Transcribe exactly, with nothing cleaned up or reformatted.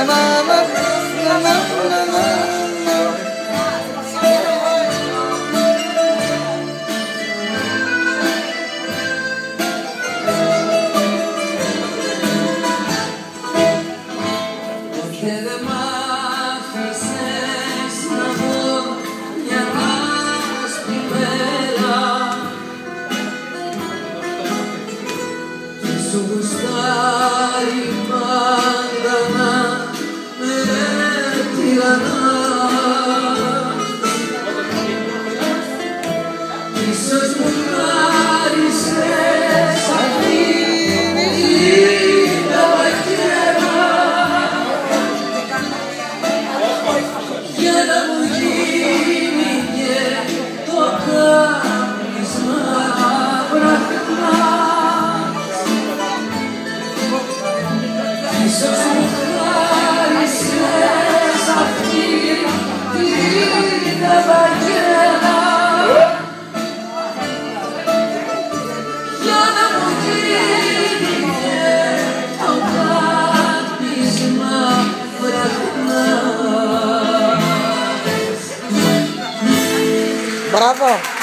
Σου γουστάρει πάντα να με τυραννάς. Ίσως μου χάρισες αυτή τα βαγγέλα για να μου γίνει και το κάπνισμα βραχνά. Ίσως μου χάρισες αυτή την βαγγέλα για να μου γίνει και το κάπνισμα βραχνά. Μπράβο!